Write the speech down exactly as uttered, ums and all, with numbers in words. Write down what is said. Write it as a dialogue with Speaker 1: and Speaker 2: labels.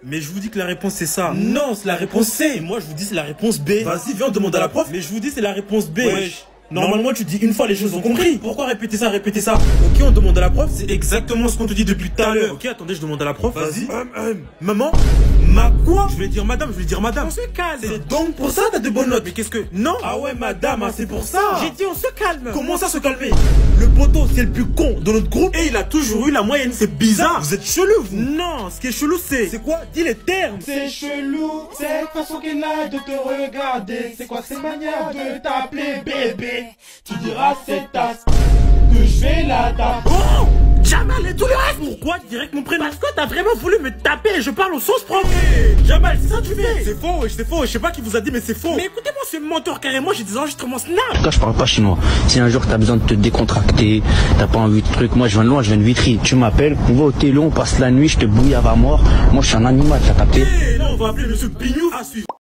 Speaker 1: Mais je vous dis que la réponse c'est ça. Non, c'est la réponse C. Moi je vous dis c'est la réponse B. Vas-y, viens, on demande à la prof. Mais je vous dis c'est la réponse B. Wesh. Normalement tu dis une fois les choses ont compris. Pourquoi répéter ça, répéter ça? Ok, on demande à la prof, c'est exactement ce qu'on te dit depuis tout à l'heure. Ok, attendez, je demande à la prof. Vas-y. Hum, hum. Maman? Ma quoi? Je vais dire madame, je vais dire madame.
Speaker 2: On se calme.
Speaker 1: C'est donc pour ça t'as de bonnes notes. Mais qu'est-ce que... Non. Ah ouais madame, hein, c'est pour ça.
Speaker 2: J'ai dit on se calme.
Speaker 1: Comment ça se calmer? Le poteau c'est le plus con de notre groupe et il a toujours eu la moyenne, c'est bizarre. Vous êtes chelou vous. Non, ce qui est chelou c'est... C'est quoi? Dis les termes.
Speaker 2: C'est chelou, cette façon qu'elle a de te regarder. C'est quoi cette manière de t'appeler bébé? Tu diras cette tasse que je vais la taper.
Speaker 1: Oh Jamal et tout le reste. Pourquoi direct mon prénom? Parce que t'as vraiment voulu me taper et je parle au sens propre. Hey, Jamal, c'est ça que tu fais? C'est faux, c'est faux, je sais pas qui vous a dit mais c'est faux. Mais écoutez-moi ce menteur carrément, j'ai des enregistrements Snap.
Speaker 3: En tout cas, je parle pas chinois. Si un jour t'as besoin de te décontracter, t'as pas envie de trucs, moi je viens de loin, je viens de Vitry. Tu m'appelles, on va au télo, on passe la nuit, je te bouille à mort. Moi je suis un animal, t'as capté?
Speaker 1: Hey, là on va appeler monsieur Pignou à suivre.